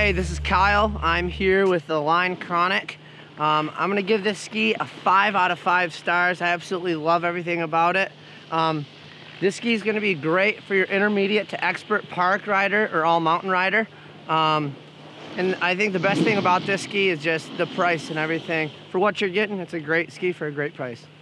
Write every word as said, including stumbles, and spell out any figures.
Hey, this is Kyle. I'm here with the Line Chronic. Um, I'm gonna give this ski a five out of five stars. I absolutely love everything about it. Um, this ski is gonna be great for your intermediate to expert park rider or all mountain rider. Um, and I think the best thing about this ski is just the price and everything. For what you're getting, it's a great ski for a great price.